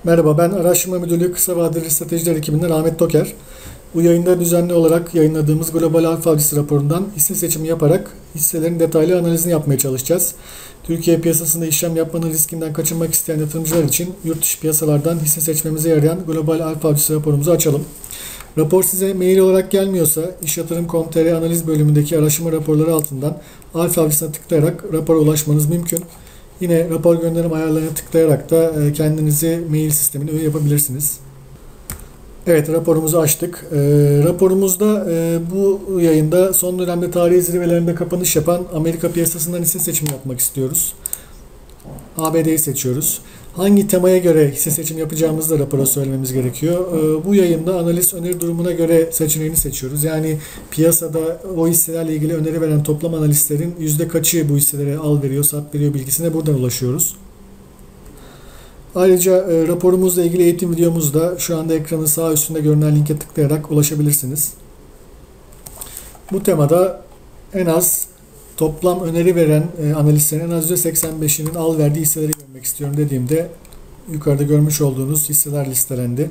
Merhaba, ben Araştırma Müdürlüğü Kısa Vadeli Stratejiler ekibinden Ahmet Toker. Bu yayında düzenli olarak yayınladığımız Global Alfa Avcısı raporundan hisse seçimi yaparak hisselerin detaylı analizini yapmaya çalışacağız. Türkiye piyasasında işlem yapmanın riskinden kaçınmak isteyen yatırımcılar için yurt dışı piyasalardan hisse seçmemize yarayan Global Alfa Avcısı raporumuzu açalım. Rapor size mail olarak gelmiyorsa işyatırım.com.tr analiz bölümündeki araştırma raporları altından Alfa Avcısı'na tıklayarak rapora ulaşmanız mümkün. Yine rapor gönderim ayarlarına tıklayarak da kendinizi mail sistemine üye yapabilirsiniz. Evet, raporumuzu açtık. Raporumuzda bu yayında son dönemde tarihi zirvelerinde kapanış yapan Amerika piyasasından hisse seçimi yapmak istiyoruz. ABD'yi seçiyoruz. Hangi temaya göre hisse seçim yapacağımızı da rapora söylememiz gerekiyor. Bu yayında analiz öneri durumuna göre seçeneğini seçiyoruz. Yani piyasada o hisselerle ilgili öneri veren toplam analistlerin yüzde kaçı bu hisselere al veriyor, sat veriyor bilgisine buradan ulaşıyoruz. Ayrıca raporumuzla ilgili eğitim videomuzda şu anda ekranın sağ üstünde görünen linke tıklayarak ulaşabilirsiniz. Bu temada en az toplam öneri veren analistlerin en az %85'inin al verdiği hisseleri görmek istiyorum dediğimde yukarıda görmüş olduğunuz hisseler listelendi.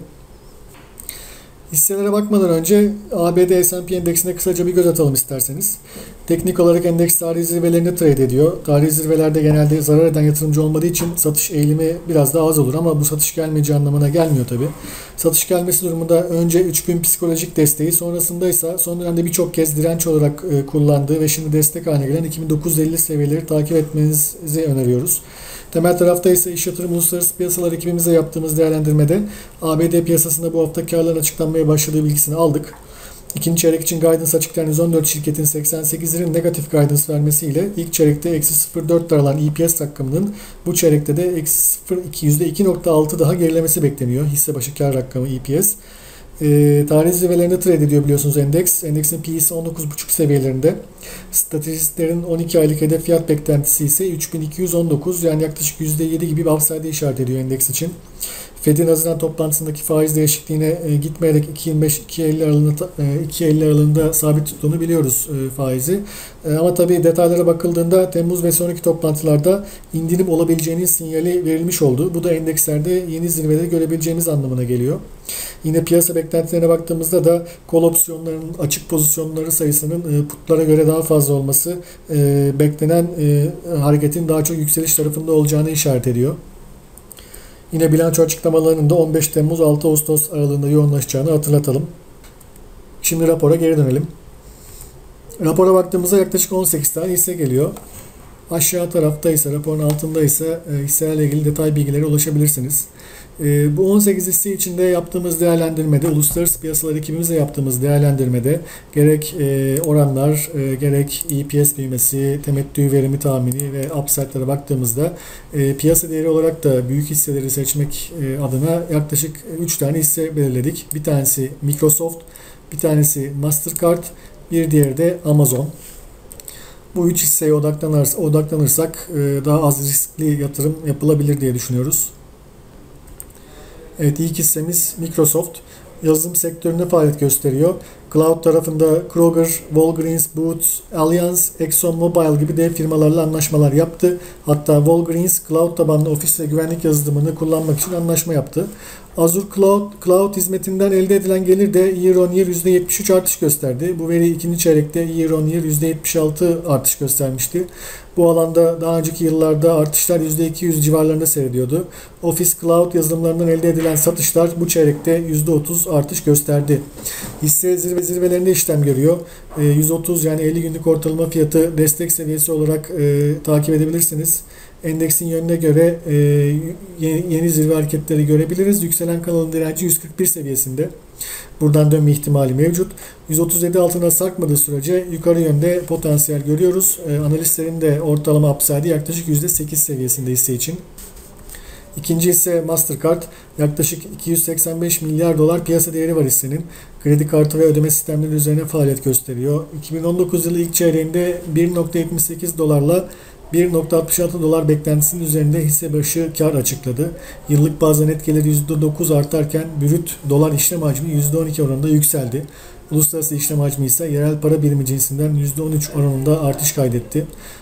Hisselere bakmadan önce ABD S&P endeksine kısaca bir göz atalım isterseniz. Teknik olarak endeks tarihi zirvelerinde trade ediyor. Tarihi zirvelerde genelde zarar eden yatırımcı olmadığı için satış eğilimi biraz daha az olur ama bu satış gelmeyeceği anlamına gelmiyor tabi. Satış gelmesi durumunda önce 3000 psikolojik desteği, sonrasında ise son dönemde birçok kez direnç olarak kullandığı ve şimdi destek haline gelen 2950 seviyeleri takip etmenizi öneriyoruz. Temel tarafta ise iş yatırım uluslararası piyasalar ekibimize yaptığımız değerlendirmede ABD piyasasında bu hafta karların açıklanmaya başladığı bilgisini aldık. İkinci çeyrek için guidance açıklayan 114 şirketin 88'lerin negatif guidance vermesiyle ilk çeyrekte -0,4 daralan EPS rakamının bu çeyrekte de %2.6 daha gerilemesi bekleniyor. Hisse başı kar rakamı EPS. Tarih zirvelerinde trade ediyor biliyorsunuz endeks. Endeksin PE'si 19.5 seviyelerinde. Statistlerin 12 aylık hedef fiyat beklentisi ise 3219, yani yaklaşık %7 gibi bir upside işaret ediyor endeks için. Fed'in Haziran toplantısındaki faiz değişikliğine gitmeyerek 2.25-2.50 aralığında sabit tuttuğunu biliyoruz faizi. Ama tabii detaylara bakıldığında Temmuz ve sonraki toplantılarda indirim olabileceğinin sinyali verilmiş oldu. Bu da endekslerde yeni zirveleri görebileceğimiz anlamına geliyor. Yine piyasa beklentilerine baktığımızda da call opsiyonlarının açık pozisyonları sayısının putlara göre daha fazla olması beklenen hareketin daha çok yükseliş tarafında olacağını işaret ediyor. Yine bilanço açıklamalarının da 15 Temmuz 6 Ağustos aralığında yoğunlaşacağını hatırlatalım. Şimdi rapora geri dönelim. Rapora baktığımızda yaklaşık 18 tane hisse geliyor. Aşağı tarafta ise, raporun altında ise hisselerle ilgili detay bilgilere ulaşabilirsiniz. Bu 18 hisse içinde yaptığımız değerlendirmede, uluslararası piyasalar ekibimizle yaptığımız değerlendirmede gerek oranlar, gerek EPS büyümesi, temettü verimi tahmini ve upside'lara baktığımızda piyasa değeri olarak da büyük hisseleri seçmek adına yaklaşık 3 tane hisse belirledik. Bir tanesi Microsoft, bir tanesi Mastercard, bir diğeri de Amazon. Bu üç hisseye odaklanırsak daha az riskli yatırım yapılabilir diye düşünüyoruz. Evet, ilk hissemiz Microsoft. Yazılım sektöründe faaliyet gösteriyor. Cloud tarafında Kroger, Walgreens, Boots, Allianz, ExxonMobil gibi dev firmalarla anlaşmalar yaptı. Hatta Walgreens Cloud tabanlı ofis ve güvenlik yazılımını kullanmak için anlaşma yaptı. Azure Cloud hizmetinden elde edilen gelir de year on year %73 artış gösterdi. Bu veri ikinci çeyrekte year on year %76 artış göstermişti. Bu alanda daha önceki yıllarda artışlar %200 civarlarında seyrediyordu. Office Cloud yazılımlarından elde edilen satışlar bu çeyrekte %30 artış gösterdi. Hisse zirvelerinde işlem görüyor. 130, yani 50 günlük ortalama fiyatı destek seviyesi olarak takip edebilirsiniz. Endeksin yönüne göre yeni zirve hareketleri görebiliriz. Yükselen kanalın direnci 141 seviyesinde. Buradan dönme ihtimali mevcut. 137 altına sarkmadığı sürece yukarı yönde potansiyel görüyoruz. Analistlerin de ortalama upside'i yaklaşık %8 seviyesinde hisse için. İkinci ise Mastercard. Yaklaşık 285 milyar dolar piyasa değeri var hissenin. Kredi kartı ve ödeme sistemleri üzerine faaliyet gösteriyor. 2019 yılı ilk çeyreğinde 1.78 dolarla 1.66 dolar beklentisinin üzerinde hisse başı kar açıkladı. Yıllık bazda net geliri %9 artarken brüt dolar işlem hacmi %12 oranında yükseldi. Uluslararası işlem hacmi ise yerel para birimi cinsinden %13 oranında artış kaydetti.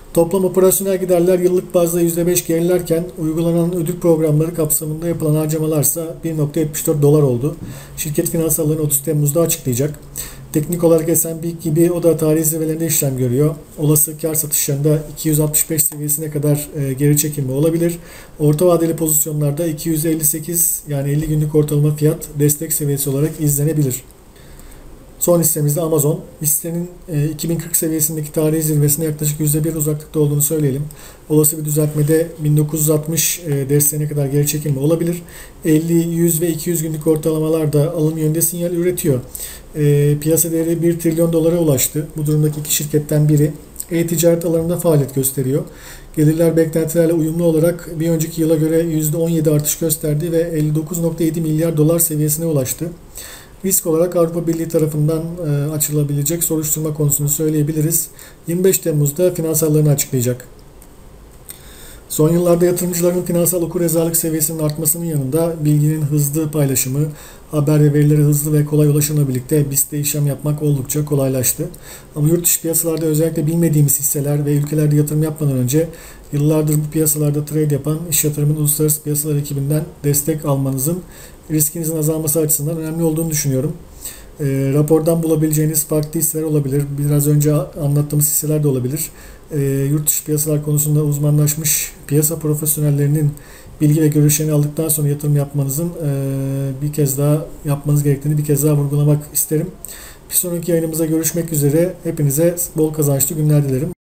Toplam operasyonel giderler yıllık bazda %5 gerilerken uygulanan ödül programları kapsamında yapılan harcamalarsa 1,74 dolar oldu. Şirket finansallarını 30 Temmuz'da açıklayacak. Teknik olarak S&P gibi o da tarih zirvelerinde işlem görüyor. Olası kar satışlarında 265 seviyesine kadar geri çekilme olabilir. Orta vadeli pozisyonlarda 258 yani 50 günlük ortalama fiyat destek seviyesi olarak izlenebilir. Son hissemizde Amazon. Hissenin 2040 seviyesindeki tarihi zirvesine yaklaşık %1 uzaklıkta olduğunu söyleyelim. Olası bir düzeltmede 1960 desteğine kadar geri çekilme olabilir. 50, 100 ve 200 günlük ortalamalar da alım yönünde sinyal üretiyor. Piyasa değeri 1 trilyon dolara ulaştı. Bu durumdaki iki şirketten biri e-ticaret alanında faaliyet gösteriyor. Gelirler beklentilerle uyumlu olarak bir önceki yıla göre %17 artış gösterdi ve 59,7 milyar dolar seviyesine ulaştı. Risk olarak Avrupa Birliği tarafından açılabilecek soruşturma konusunu söyleyebiliriz. 25 Temmuz'da finansallarını açıklayacak. Son yıllarda yatırımcıların finansal okuryazarlık seviyesinin artmasının yanında bilginin hızlı paylaşımı, haber ve verilere hızlı ve kolay ulaşımla birlikte BIST'te işlem yapmak oldukça kolaylaştı. Ama yurt dışı piyasalarda özellikle bilmediğimiz hisseler ve ülkelerde yatırım yapmadan önce yıllardır bu piyasalarda trade yapan iş yatırımın uluslararası piyasalar ekibinden destek almanızın riskinizin azalması açısından önemli olduğunu düşünüyorum. Rapordan bulabileceğiniz farklı hisseler olabilir. Biraz önce anlattığımız hisseler de olabilir. Yurt dışı piyasalar konusunda uzmanlaşmış piyasa profesyonellerinin bilgi ve görüşlerini aldıktan sonra yatırım yapmanızın bir kez daha yapmanız gerektiğini bir kez daha vurgulamak isterim. Bir sonraki yayınımıza görüşmek üzere. Hepinize bol kazançlı günler dilerim.